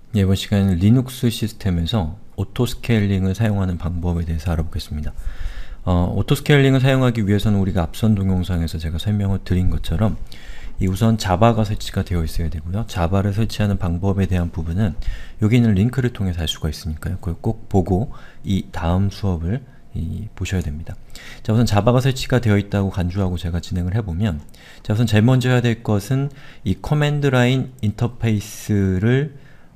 이번 시간에는 리눅스 시스템에서 오토스케일링을 사용하는 방법에 대해서 알아보겠습니다. 오토스케일링을 사용하기 위해서는 우리가 앞선 동영상에서 제가 설명을 드린 것처럼 우선 자바가 설치가 되어 있어야 되고요. 자바를 설치하는 방법에 대한 부분은 여기 있는 링크를 통해서 알 수가 있으니까요. 그걸 꼭 보고 이 다음 수업을 보셔야 됩니다. 자, 우선 자바가 설치가 되어 있다고 간주하고 제가 진행을 해보면, 자, 우선 제일 먼저 해야 될 것은 이 커맨드 라인 인터페이스를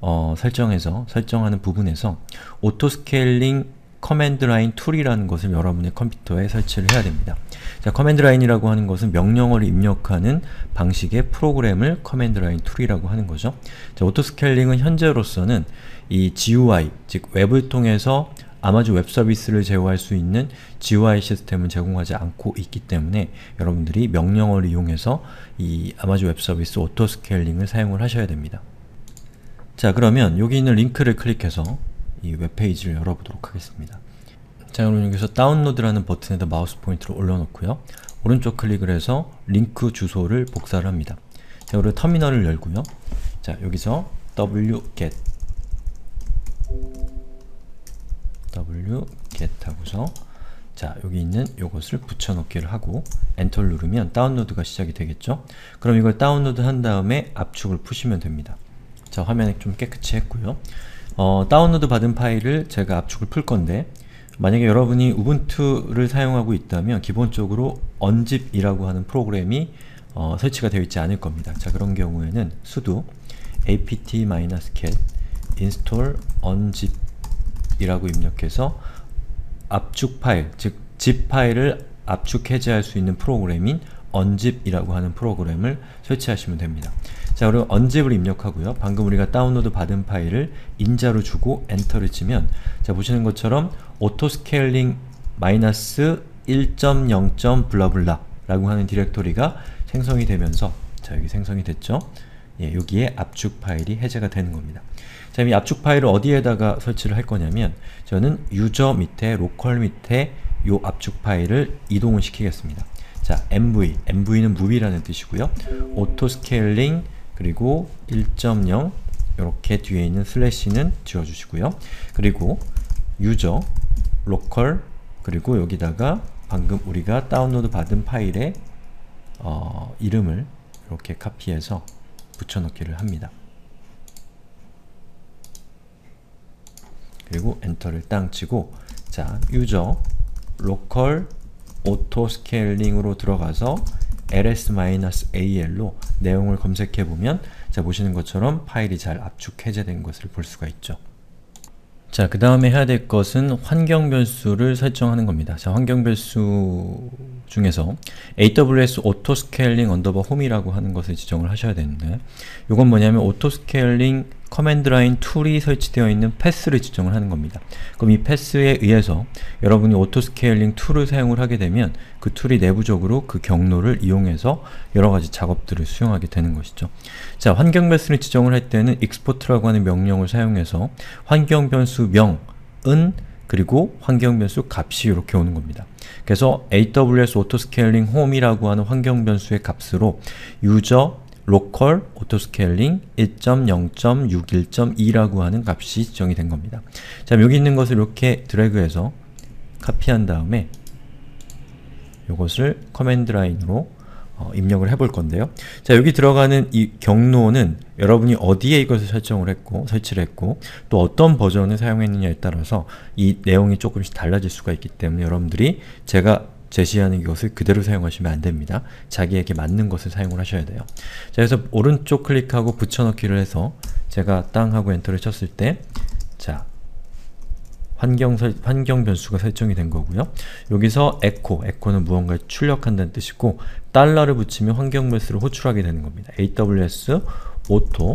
설정하는 부분에서 오토스케일링 커맨드 라인 툴이라는 것을 여러분의 컴퓨터에 설치를 해야 됩니다. 자, 커맨드 라인이라고 하는 것은 명령어를 입력하는 방식의 프로그램을 커맨드 라인 툴이라고 하는 거죠. 자, 오토스케일링은 현재로서는 이 GUI, 즉 웹을 통해서 아마존 웹 서비스를 제어할 수 있는 GUI 시스템을 제공하지 않고 있기 때문에 여러분들이 명령어를 이용해서 이 아마존 웹 서비스 오토스케일링을 사용을 하셔야 됩니다. 자, 그러면 여기 있는 링크를 클릭해서 이 웹페이지를 열어보도록 하겠습니다. 자, 그럼 여기서 다운로드라는 버튼에다 마우스 포인터를 올려놓고요. 오른쪽 클릭을 해서 링크 주소를 복사를 합니다. 자, 그리고 터미널을 열고요. 자, 여기서 wget 하고서 자, 여기 있는 요것을 붙여넣기를 하고 엔터를 누르면 다운로드가 시작이 되겠죠? 그럼 이걸 다운로드 한 다음에 압축을 푸시면 됩니다. 자, 화면에 좀 깨끗이 했고요. 다운로드 받은 파일을 제가 압축을 풀 건데, 만약에 여러분이 우분투를 사용하고 있다면 기본적으로 unzip이라고 하는 프로그램이 설치가 되어 있지 않을 겁니다. 자, 그런 경우에는 sudo apt-get install unzip 이라고 입력해서 압축 파일, 즉 zip 파일을 압축 해제할 수 있는 프로그램인 unzip이라고 하는 프로그램을 설치하시면 됩니다. 자, 그리고 unzip을 입력하고요. 방금 우리가 다운로드 받은 파일을 인자로 주고 엔터를 치면, 자, 보시는 것처럼 autoscaling -1.0. 블라블라 라고 하는 디렉토리가 생성이 되면서, 자, 여기 생성이 됐죠? 예, 여기에 압축 파일이 해제가 되는 겁니다. 자, 이 압축 파일을 어디에다가 설치를 할 거냐면, 저는 유저 밑에, 로컬 밑에 요 압축 파일을 이동을 시키겠습니다. 자, MV는 무비라는 뜻이고요. autoscaling 그리고 1.0 이렇게 뒤에 있는 슬래시는 지워주시고요. 그리고 유저, 로컬, 그리고 여기다가 방금 우리가 다운로드 받은 파일의 이름을 이렇게 카피해서 붙여넣기를 합니다. 그리고 엔터를 땅 치고, 자, 유저, 로컬, 오토스케일링으로 들어가서 ls-al로 내용을 검색해보면, 자, 보시는 것처럼 파일이 잘 압축 해제된 것을 볼 수가 있죠. 자, 그 다음에 해야 될 것은 환경 변수를 설정하는 겁니다. 자, 환경 변수 중에서 AWS Autoscaling Underbar Home이라고 하는 것을 지정을 하셔야 되는데, 이건 뭐냐면 Autoscaling 커맨드 라인 툴이 설치되어 있는 패스를 지정을 하는 겁니다. 그럼 이 패스에 의해서 여러분이 오토스케일링 툴을 사용을 하게 되면 그 툴이 내부적으로 그 경로를 이용해서 여러가지 작업들을 수행하게 되는 것이죠. 자, 환경 변수를 지정을 할 때는 export라고 하는 명령을 사용해서 환경 변수 명은 그리고 환경 변수 값이 이렇게 오는 겁니다. 그래서 AWS Autoscaling Home이라고 하는 환경 변수의 값으로 유저 로컬 오토스케일링 1.0.61.2라고 하는 값이 지정이 된 겁니다. 자, 여기 있는 것을 이렇게 드래그해서 카피한 다음에 이것을 커맨드 라인으로 입력을 해볼 건데요. 자, 여기 들어가는 이 경로는 여러분이 어디에 이것을 설치를 했고 또 어떤 버전을 사용했느냐에 따라서 이 내용이 조금씩 달라질 수가 있기 때문에 여러분들이 제가 제시하는 이것을 그대로 사용하시면 안됩니다. 자기에게 맞는 것을 사용을 하셔야 돼요. 자, 그래서 오른쪽 클릭하고 붙여넣기를 해서 제가 땅 하고 엔터를 쳤을 때, 자, 환경 변수가 설정이 된 거고요. 여기서 echo는 무언가를 출력한다는 뜻이고, 달러를 붙이면 환경 변수를 호출하게 되는 겁니다. AWS Auto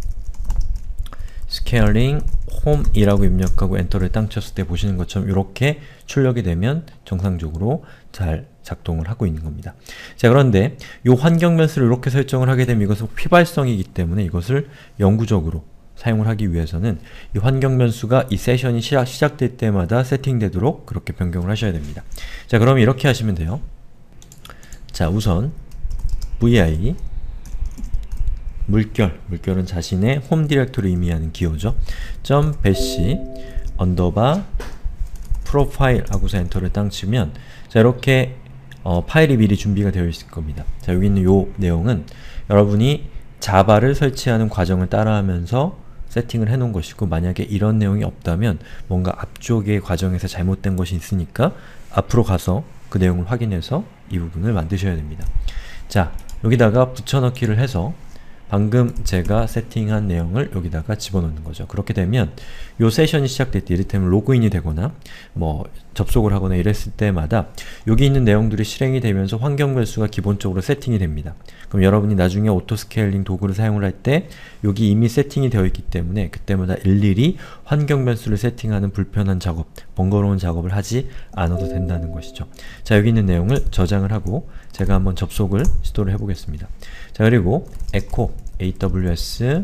Scaling Home이라고 입력하고 엔터를 땅 쳤을 때 보시는 것처럼 이렇게 출력이 되면 정상적으로 잘 작동을 하고 있는 겁니다. 자, 그런데 이 환경 변수를 이렇게 설정을 하게 되면 이것은 휘발성이기 때문에 이것을 영구적으로 사용을 하기 위해서는 이 환경 변수가 이 세션이 시작될 때마다 세팅되도록 그렇게 변경을 하셔야 됩니다. 자, 그럼 이렇게 하시면 돼요. 자, 우선 vi 물결은 자신의 홈 디렉토리 의미하는 기호죠. .bash 언더바 프로파일 하고서 엔터를 딱 치면 자 이렇게 파일이 미리 준비가 되어 있을 겁니다. 자 여기 있는 요 내용은 여러분이 자바를 설치하는 과정을 따라하면서 세팅을 해놓은 것이고, 만약에 이런 내용이 없다면 뭔가 앞쪽의 과정에서 잘못된 것이 있으니까 앞으로 가서 그 내용을 확인해서 이 부분을 만드셔야 됩니다. 자 여기다가 붙여넣기를 해서 방금 제가 세팅한 내용을 여기다가 집어넣는 거죠. 그렇게 되면 요 세션이 시작될 때, 이를테면 로그인이 되거나 뭐 접속을 하거나 이랬을 때마다 여기 있는 내용들이 실행이 되면서 환경 변수가 기본적으로 세팅이 됩니다. 그럼 여러분이 나중에 오토 스케일링 도구를 사용을 할 때 여기 이미 세팅이 되어 있기 때문에 그때마다 일일이 환경 변수를 세팅하는 불편한 작업, 번거로운 작업을 하지 않아도 된다는 것이죠. 자 여기 있는 내용을 저장을 하고 제가 한번 접속을 시도를 해보겠습니다. 자 그리고 echo aws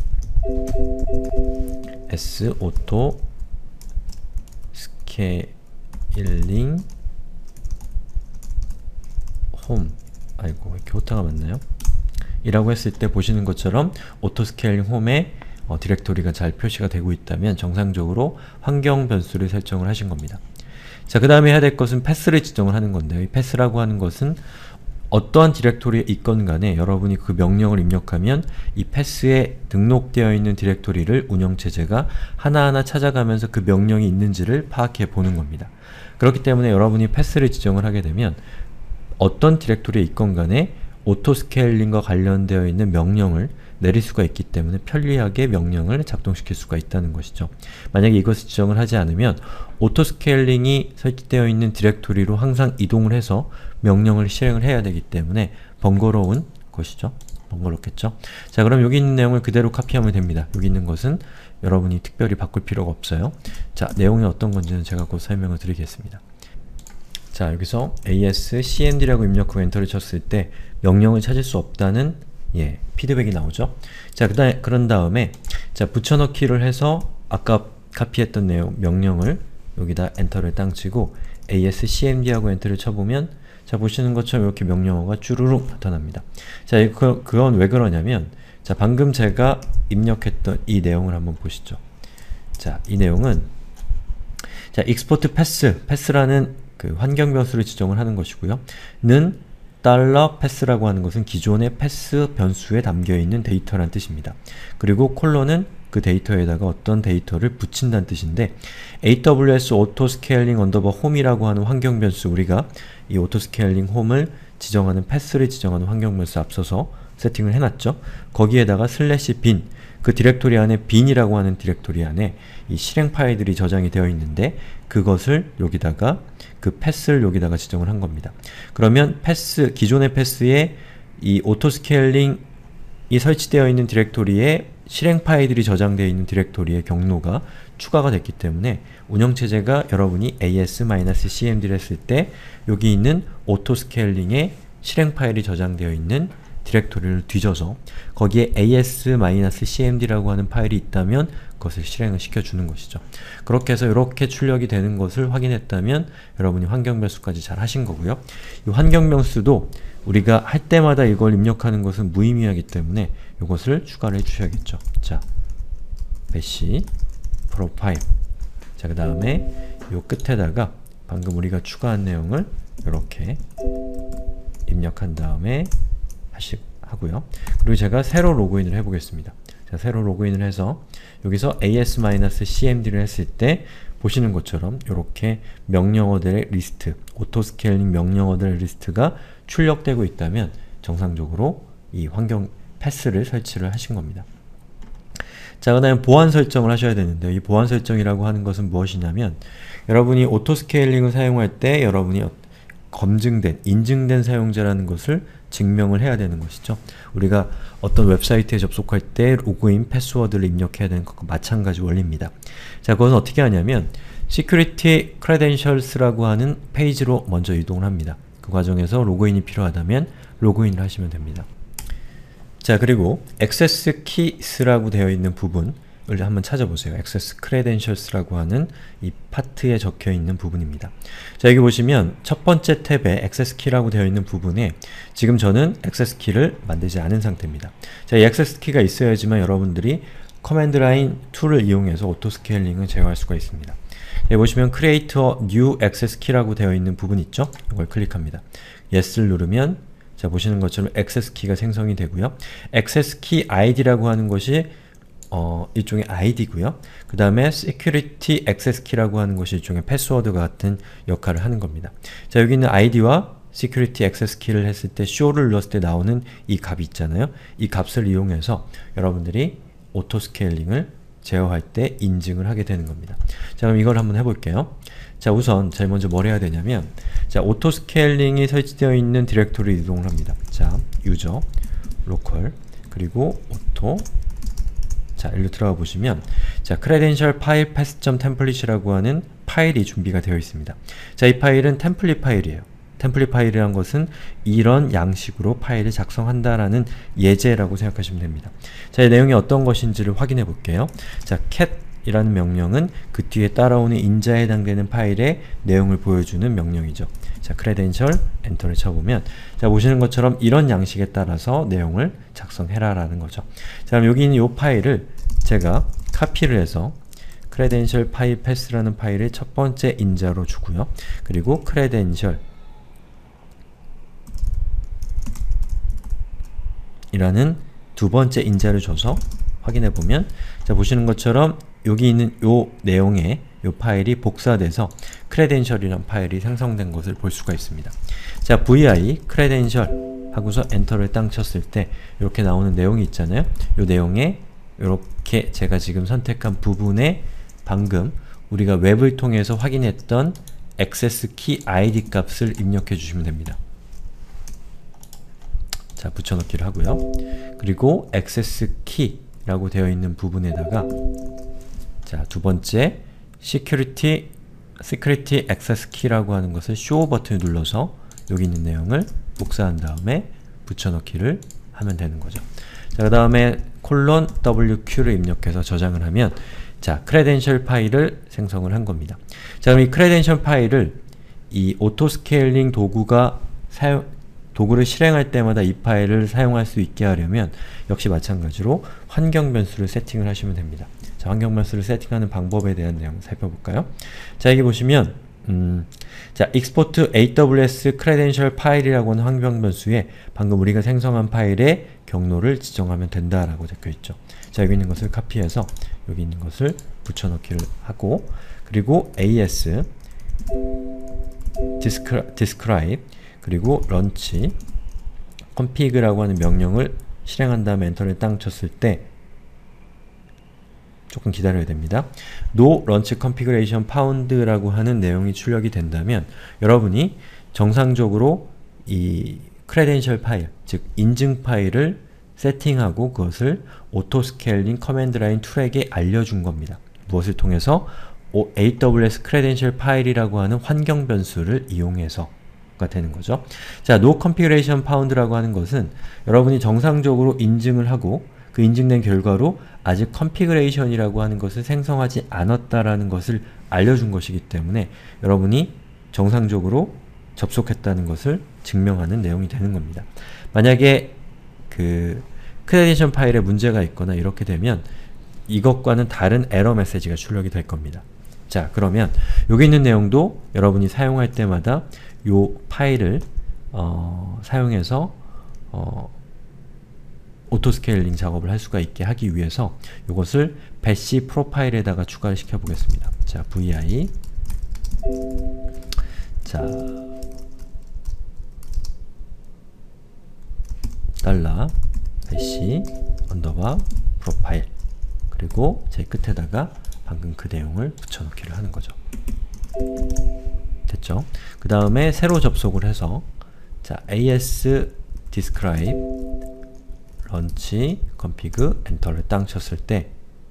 s auto scaling home, 아이고 이렇게 호타가 맞나요? 이라고 했을 때 보시는 것처럼 오토 스케일링 홈에 디렉토리가 잘 표시가 되고 있다면 정상적으로 환경 변수를 설정을 하신 겁니다. 자 그 다음에 해야 될 것은 패스를 지정을 하는 건데요. 이 패스라고 하는 것은 어떠한 디렉토리에 있건 간에 여러분이 그 명령을 입력하면 이 패스에 등록되어 있는 디렉토리를 운영체제가 하나하나 찾아가면서 그 명령이 있는지를 파악해 보는 겁니다. 그렇기 때문에 여러분이 패스를 지정을 하게 되면 어떤 디렉토리에 있건 간에 오토 스케일링과 관련되어 있는 명령을 내릴 수가 있기 때문에 편리하게 명령을 작동시킬 수가 있다는 것이죠. 만약에 이것을 지정을 하지 않으면 오토 스케일링이 설치되어 있는 디렉토리로 항상 이동을 해서 명령을 실행을 해야 되기 때문에 번거로운 것이죠. 번거롭겠죠. 자 그럼 여기 있는 내용을 그대로 카피하면 됩니다. 여기 있는 것은 여러분이 특별히 바꿀 필요가 없어요. 자 내용이 어떤 건지는 제가 곧 설명을 드리겠습니다. 자 여기서 ascmd라고 입력하고 엔터를 쳤을 때 명령을 찾을 수 없다는 피드백이 나오죠. 자 그런 다음에 자 붙여넣기를 해서 아까 카피했던 내용 명령을 여기다 엔터를 땅 치고 ascmd하고 엔터를 쳐보면 자 보시는 것처럼 이렇게 명령어가 쭈루룩 나타납니다. 자 그건 왜 그러냐면 자 방금 제가 입력했던 이 내용을 한번 보시죠. 자 이 내용은 자 export pass라는 그 환경 변수를 지정을 하는 것이고요. 는 $pass라고 하는 것은 기존의 패스 변수에 담겨있는 데이터란 뜻입니다. 그리고 콜론은 그 데이터에다가 어떤 데이터를 붙인다는 뜻인데 AWS autoscaling underbar home이라고 하는 환경 변수, 우리가 이 autoscaling home을 지정하는 패스를 지정하는 환경 변수 앞서서 세팅을 해놨죠. 거기에다가 /bin, 그 디렉토리 안에 bin이라고 하는 디렉토리 안에 이 실행 파일들이 저장이 되어 있는데 그것을 여기다가 그 패스를 여기다가 지정을 한 겁니다. 그러면 패스, 기존의 패스에 이 오토스케일링이 설치되어 있는 디렉토리에 실행 파일들이 저장되어 있는 디렉토리의 경로가 추가가 됐기 때문에 운영체제가 여러분이 as-cmd를 했을 때 여기 있는 오토스케일링에 실행 파일이 저장되어 있는 디렉토리를 뒤져서 거기에 as-cmd라고 하는 파일이 있다면 그것을 실행을 시켜주는 것이죠. 그렇게 해서 이렇게 출력이 되는 것을 확인했다면 여러분이 환경 변수까지 잘 하신 거고요. 이 환경 변수도 우리가 할 때마다 이걸 입력하는 것은 무의미하기 때문에 이것을 추가를 해주셔야겠죠. 자, bash profile. 자, 그 다음에 이 끝에다가 방금 우리가 추가한 내용을 이렇게 입력한 다음에 하고요. 그리고 제가 새로 로그인을 해보겠습니다. 자, 새로 로그인을 해서 여기서 as-cmd를 했을 때 보시는 것처럼 이렇게 명령어들의 리스트, 오토스케일링 명령어들의 리스트가 출력되고 있다면 정상적으로 이 환경 패스를 설치를 하신 겁니다. 자, 그 다음에 보안 설정을 하셔야 되는데 이 보안 설정이라고 하는 것은 무엇이냐면 여러분이 오토스케일링을 사용할 때 여러분이 검증된, 인증된 사용자라는 것을 증명을 해야 되는 것이죠. 우리가 어떤 웹사이트에 접속할 때 로그인 패스워드를 입력해야 되는 것과 마찬가지 원리입니다. 자, 그것은 어떻게 하냐면 Security Credentials라고 하는 페이지로 먼저 이동을 합니다. 그 과정에서 로그인이 필요하다면 로그인을 하시면 됩니다. 자, 그리고 Access Keys라고 되어 있는 부분, 한번 찾아보세요. Access Credentials라고 하는 이 파트에 적혀 있는 부분입니다. 자, 여기 보시면 첫 번째 탭에 Access Key라고 되어 있는 부분에 지금 저는 Access Key를 만들지 않은 상태입니다. 자, 이 Access Key가 있어야지만 여러분들이 커맨드 라인 2를 이용해서 오토 스케일링을 제어할 수가 있습니다. 여기 보시면 Create a New Access Key라고 되어 있는 부분 있죠? 이걸 클릭합니다. Yes를 누르면 자, 보시는 것처럼 Access Key가 생성이 되고요. Access Key ID라고 하는 것이 일종의 ID고요. 그 다음에 Security Access Key라고 하는 것이 일종의 패스워드 같은 역할을 하는 겁니다. 자, 여기 있는 ID와 Security Access Key를 했을 때 show를 눌렀을 때 나오는 이 값이 있잖아요. 이 값을 이용해서 여러분들이 오토 스케일링을 제어할 때 인증을 하게 되는 겁니다. 자, 그럼 이걸 한번 해볼게요. 자, 우선 제일 먼저 뭘 해야 되냐면 자, 오토 스케일링이 설치되어 있는 디렉토리 이동을 합니다. 자, user, local, 그리고 오토. 자, 일로 들어가 보시면 자, credential file path.template이라고 하는 파일이 준비가 되어 있습니다. 자, 이 파일은 템플릿 파일이에요. 템플릿 파일이란 것은 이런 양식으로 파일을 작성한다라는 예제라고 생각하시면 됩니다. 자, 이 내용이 어떤 것인지를 확인해 볼게요. 자, cat이라는 명령은 그 뒤에 따라오는 인자에 해당되는 파일의 내용을 보여주는 명령이죠. 자, credential, 엔터를 쳐보면 자, 보시는 것처럼 이런 양식에 따라서 내용을 작성해라 라는 거죠. 자, 그럼 여기 있는 이 파일을 제가 카피를 해서 credential file path라는 파일의 첫 번째 인자로 주고요. 그리고 credential 이라는 두 번째 인자를 줘서 확인해 보면 자, 보시는 것처럼 여기 있는 요 내용에 요 파일이 복사돼서 credential이라는 파일이 생성된 것을 볼 수가 있습니다. 자, vi credential 하고서 엔터를 땅 쳤을 때 이렇게 나오는 내용이 있잖아요. 요 내용에 이렇게 제가 지금 선택한 부분에 방금 우리가 웹을 통해서 확인했던 access key id 값을 입력해 주시면 됩니다. 자, 붙여넣기를 하고요. 그리고 access key라고 되어 있는 부분에다가 자, 두 번째 security access key라고 하는 것을 show 버튼을 눌러서 여기 있는 내용을 복사한 다음에 붙여넣기를 하면 되는 거죠. 자, 그 다음에 wq를 입력해서 저장을 하면 자, credential 파일을 생성을 한 겁니다. 자, 그럼 이 credential 파일을 이 오토 스케일링 도구를 실행할 때마다 이 파일을 사용할 수 있게 하려면 역시 마찬가지로 환경 변수를 세팅을 하시면 됩니다. 자, 환경 변수를 세팅하는 방법에 대한 내용 살펴볼까요? 자, 여기 보시면 자, export AWS credential 파일이라고 하는 환경 변수에 방금 우리가 생성한 파일의 경로를 지정하면 된다라고 적혀 있죠. 자, 여기 있는 것을 카피해서 여기 있는 것을 붙여넣기를 하고 그리고 as describe 그리고 launch config라고 하는 명령을 실행한 다음에 엔터를 땅 쳤을 때 조금 기다려야 됩니다. No launch configuration found라고 하는 내용이 출력이 된다면 여러분이 정상적으로 이 credential 파일, 즉 인증 파일을 세팅하고 그것을 오토 스케일링 커맨드 라인 툴에게 알려준 겁니다. 무엇을 통해서? AWS credential 파일이라고 하는 환경 변수를 이용해서 가 되는 거죠. 자, No Configuration Found라고 하는 것은 여러분이 정상적으로 인증을 하고 그 인증된 결과로 아직 Configuration이라고 하는 것을 생성하지 않았다라는 것을 알려준 것이기 때문에 여러분이 정상적으로 접속했다는 것을 증명하는 내용이 되는 겁니다. 만약에 그 크레덴셜 파일에 문제가 있거나 이렇게 되면 이것과는 다른 에러 메시지가 출력이 될 겁니다. 자, 그러면 여기 있는 내용도 여러분이 사용할 때마다 요 파일을 사용해서 오토 스케일링 작업을 할 수가 있게 하기 위해서 이것을 배시 프로파일에다가 추가를 시켜 보겠습니다. 자, vi 자 달러 배시 언더바 프로파일 그리고 제 끝에다가 방금 그 내용을 붙여넣기를 하는 거죠. 됐죠? 그 다음에 새로 접속을 해서 자, as describe launch config 엔터를 땅 쳤을 때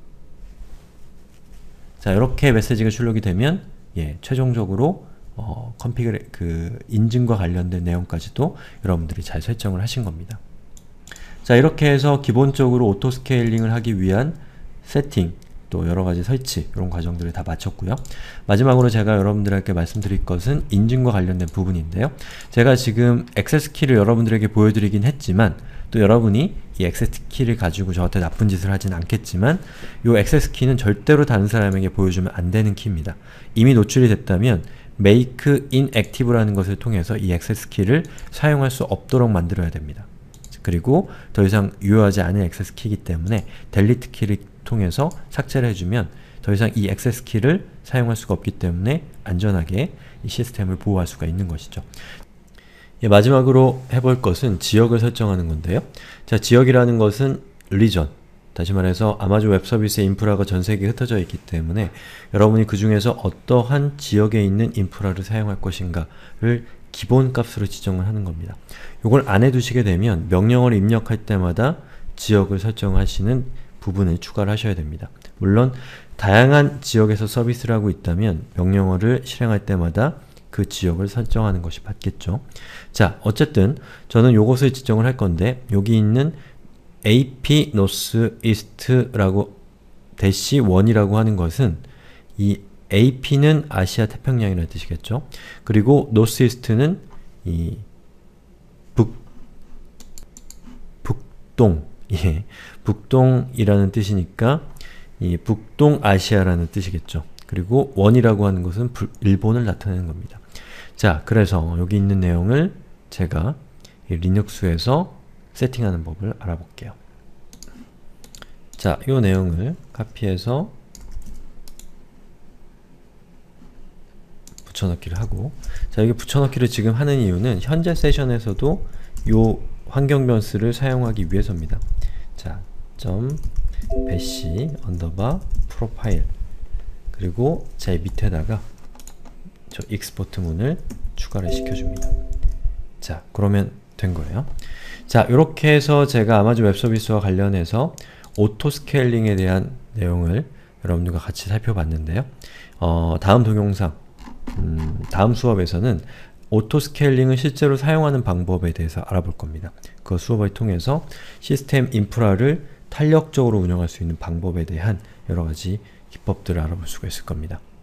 자, 이렇게 메시지가 출력이 되면 예, 최종적으로 그 인증과 관련된 내용까지도 여러분들이 잘 설정을 하신 겁니다. 자, 이렇게 해서 기본적으로 오토 스케일링을 하기 위한 세팅, 또 여러가지 설치 이런 과정들을 다 마쳤고요. 마지막으로 제가 여러분들에게 말씀드릴 것은 인증과 관련된 부분인데요. 제가 지금 액세스 키를 여러분들에게 보여드리긴 했지만 또 여러분이 이 액세스 키를 가지고 저한테 나쁜 짓을 하진 않겠지만 이 액세스 키는 절대로 다른 사람에게 보여주면 안 되는 키입니다. 이미 노출이 됐다면 make inactive라는 것을 통해서 이 액세스 키를 사용할 수 없도록 만들어야 됩니다. 그리고 더 이상 유효하지 않은 액세스 키이기 때문에 delete 키를 통해서 삭제를 해주면 더 이상 이 액세스 키를 사용할 수가 없기 때문에 안전하게 이 시스템을 보호할 수가 있는 것이죠. 예, 마지막으로 해볼 것은 지역을 설정하는 건데요. 자, 지역이라는 것은 region, 다시 말해서 아마존 웹서비스의 인프라가 전 세계에 흩어져 있기 때문에 여러분이 그 중에서 어떠한 지역에 있는 인프라를 사용할 것인가를 기본 값으로 지정을 하는 겁니다. 이걸 안 해두시게 되면 명령어를 입력할 때마다 지역을 설정하시는 부분을 추가를 하셔야 됩니다. 물론 다양한 지역에서 서비스를 하고 있다면 명령어를 실행할 때마다 그 지역을 설정하는 것이 맞겠죠. 자, 어쨌든 저는 요것을 지정을 할 건데 여기 있는 AP Northeast라고 -1이라고 하는 것은 이 AP는 아시아 태평양이라는 뜻이겠죠. 그리고 Northeast는 이 북동, 예, 북동이라는 뜻이니까 이 북동아시아라는 뜻이겠죠. 그리고 1이라고 하는 것은 일본을 나타내는 겁니다. 자, 그래서 여기 있는 내용을 제가 이 리눅스에서 세팅하는 법을 알아볼게요. 자, 이 내용을 카피해서 붙여넣기를 하고, 자, 여기 붙여넣기를 지금 하는 이유는 현재 세션에서도 이 환경 변수를 사용하기 위해서입니다. 자, .bash _profile 그리고 제 밑에다가 저 익스포트 문을 추가를 시켜줍니다. 자, 그러면 된 거예요. 자, 이렇게 해서 제가 아마존 웹서비스와 관련해서 오토 스케일링에 대한 내용을 여러분들과 같이 살펴봤는데요. 다음 동영상, 다음 수업에서는 오토 스케일링을 실제로 사용하는 방법에 대해서 알아볼 겁니다. 그 수업을 통해서 시스템 인프라를 탄력적으로 운영할 수 있는 방법에 대한 여러가지 기법들을 알아볼 수가 있을 겁니다.